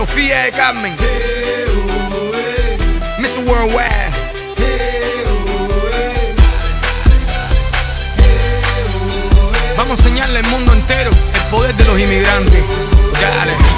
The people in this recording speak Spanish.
Sofía de Carmen, Miss Worldwide. Vamos a enseñarle al mundo entero el poder de los inmigrantes. Dale.